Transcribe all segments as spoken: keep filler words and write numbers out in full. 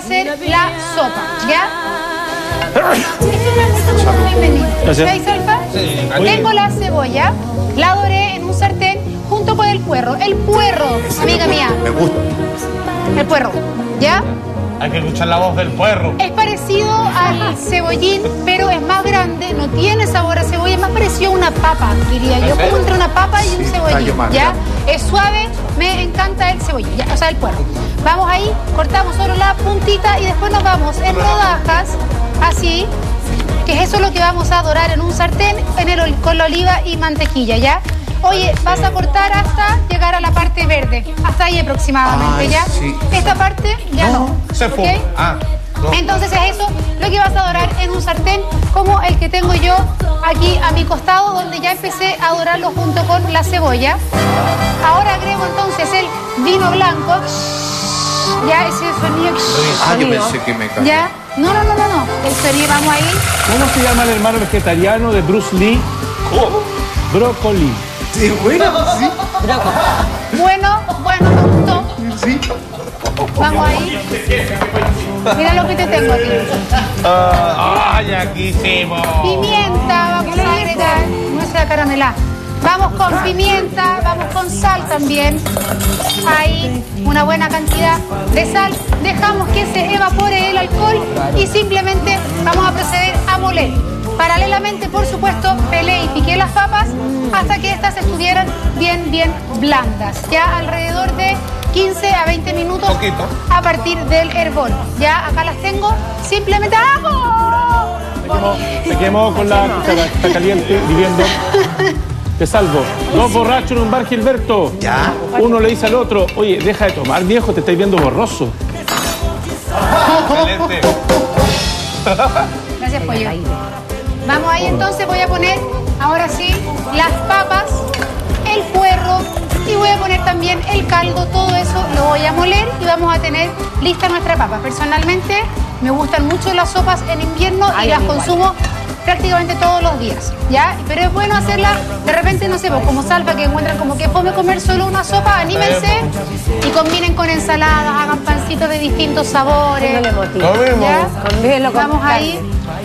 hacer la sopa, ¿ya? ¿Veis, Alfa? Sí. Tengo la cebolla, la doré en un sartén junto con el puerro. El puerro, amiga mía. Me gusta. El puerro, ¿ya? Hay que escuchar la voz del puerro. Es parecido al cebollín, pero es más grande, no tiene sabor a cebolla, es más parecido a una papa, diría yo, como entre una papa y un cebollín, ¿ya? Es suave, me encanta el cebollín, ¿ya? O sea, el puerro. Vamos ahí, cortamos solo la puntita y después nos vamos en rodajas, así, que es eso lo que vamos a dorar en un sartén en el, con la oliva y mantequilla, ¿ya? Oye, vas a cortar hasta llegar a la parte verde, hasta ahí aproximadamente, Ay, ¿ya? Sí. Esta parte ya no. no. Se fue. ¿Okay? Ah, no. Entonces es eso lo que vas a dorar en un sartén como el que tengo yo aquí a mi costado, donde ya empecé a dorarlo junto con la cebolla. Ahora agrego entonces el vino blanco. Ya ese sonido. Ah, yo pensé que me cayó. Ya. No, no, no, no, no. El sonido, vamos ahí. ¿Cómo se llama el hermano vegetariano de Bruce Lee? ¿Cómo? Brócoli. Sí, bueno, sí. Bueno, bueno, me gustó. Sí. Vamos ahí. Mira lo que te tengo aquí. Uh, ¡Ay, aquí hicimos! Pimienta, vamos a agregar. Nuez caramelada. Vamos con pimienta, vamos con sal también. Ahí, una buena cantidad de sal. Dejamos que se evapore el alcohol y simplemente vamos a proceder a moler. Paralelamente, por supuesto, pelé y piqué las papas hasta que estas estuvieran bien, bien blandas. Ya alrededor de quince a veinte minutos Poquito. a partir del hervor. Ya acá las tengo. Simplemente ¡hago! Me quemó, me quemó con la cuchara, está caliente, viviendo. Te salvo. Dos borrachos en un bar, Gilberto. Ya. Uno le dice al otro, oye, deja de tomar, viejo, te estáis viendo borroso. Excelente. Gracias, pollo. Vamos ahí, entonces voy a poner, ahora sí, las papas, el puerro y voy a poner también el caldo. Todo eso lo voy a moler y vamos a tener lista nuestra papa. Personalmente me gustan mucho las sopas en invierno y las consumo prácticamente todos los días, ¿ya? Pero es bueno hacerla, de repente, no sé, pues, como Salva, que encuentran como que fome comer solo una sopa, anímense y combinen con ensaladas, hagan pancitos de distintos sabores. ¿Ya? Vamos ahí.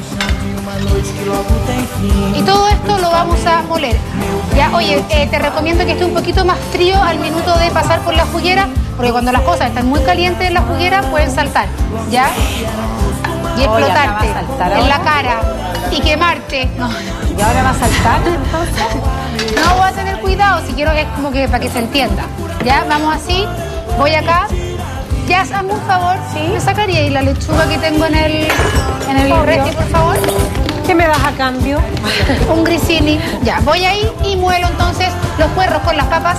Y todo esto lo vamos a moler. Ya, oye, eh, te recomiendo que esté un poquito más frío al minuto de pasar por la juguera, porque cuando las cosas están muy calientes en la juguera pueden saltar, ¿ya? Y explotarte en la cara y quemarte. No. ¿Y ahora va a saltar entonces? No, voy a tener cuidado, si quiero, es como que para que se entienda. Ya, vamos así, voy acá. Ya, hazme un favor, ¿sí? ¿Me sacaría ahí la lechuga que tengo en el, en el refri, por favor? ¿Qué me das a cambio? Un grissini. Ya, voy ahí y muelo entonces los puerros con las papas.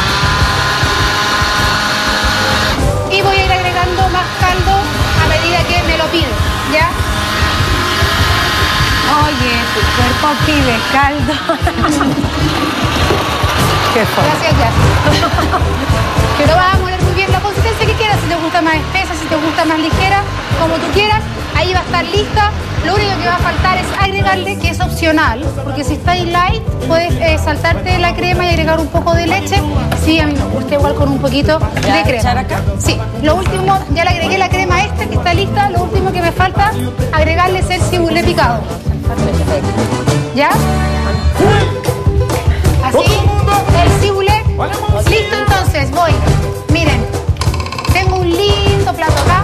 Y voy a ir agregando más caldo a medida que me lo piden, ¿ya? Oye, tu cuerpo pide caldo. Qué Gracias, ya. Pero vas a moler muy bien la consistencia que quieras, si te gusta más espesa, si te gusta más ligera, como tú quieras. Ahí va a estar lista. Lo único que va a faltar es agregarle, que es opcional, porque si está ahí light, puedes eh, saltarte la crema y agregar un poco de leche. Sí, a mí me gusta igual con un poquito de crema. Acá? Sí, lo último, ya le agregué la crema esta que está lista. Lo último que me falta, agregarle es el cibulé picado. ¿Ya? Así, el cibulé. Listo, entonces, voy. Miren, tengo un lindo plato acá.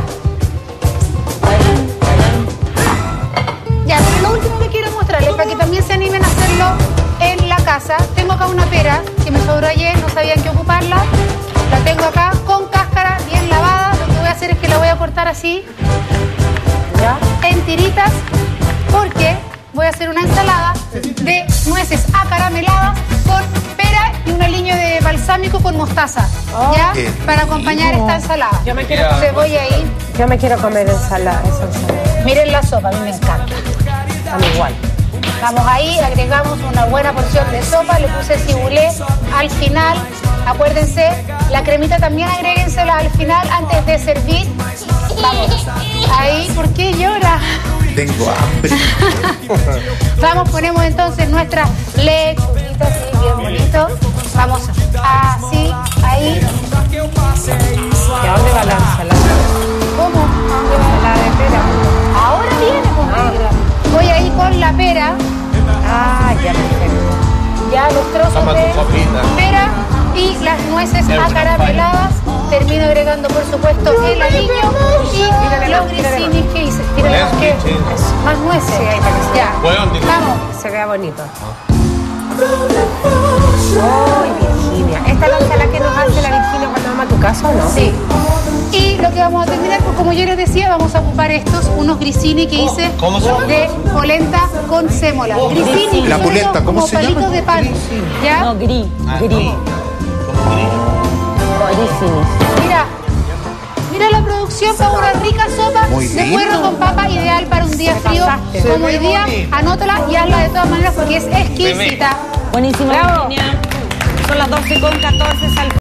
Ya, pero lo último que quiero mostrarles, para que también se animen a hacerlo en la casa, tengo acá una pera que me sobró ayer, no sabían qué ocuparla. La tengo acá con cáscara bien lavada. Lo que voy a hacer es que la voy a cortar así, ¿ya? En tiritas, porque voy a hacer una ensalada de nueces acarameladas con pera y un aliño de balsámico con mostaza, ¿ya? Oh, para acompañar esta ensalada. Yo me quiero comer. Cebolla ahí. Yo me quiero comer ensalada, esa ensalada. Miren la sopa, a mí me encanta. A mí igual. Vamos ahí, agregamos una buena porción de sopa, le puse cibulé al final. Acuérdense, la cremita también agréguensela al final antes de servir. Vamos, ahí, ¿por qué llora? Tengo hambre. Vamos, ponemos entonces nuestra lechuguita así, bien bonito. Vamos así, ahí. ¿Y a dónde va la ensalada? ¿Cómo? ¿A dónde va? pera, Ah, ya, perfecto. ya los trozos Toma de tu copita. pera y las nueces Es una acarameladas. Termino agregando, por supuesto, el aliño y los grisinis que hice. Tírale Es más, que- que- más nueces. Sí, ahí para que se Ya, Bueno, digo. vamos. Se vea bonito. ¡Ay, Virginia! ¿Esta es la ensalada que nos hace la Virginia cuando vamos a tu casa o no? Sí. Y lo que vamos a terminar, pues como yo les decía, vamos a ocupar estos, unos grissini que hice ¿Cómo se llama? de polenta con sémola. Grissini, La son polenta, estos ¿cómo como se llama? palitos de pan. ¿Ya? No, gris. Ah, Gris. no. ¿Cómo gris? Buenísimos. Mira, mira la producción para una rica sopa Muy de lindo. puerro con papa, ideal para un día Te frío pasaste. como Se hoy ve día. bonito. Anótala y hazla de todas maneras porque es exquisita. Buenísimo, Bravo. Virginia. Son las doce con catorce. Sal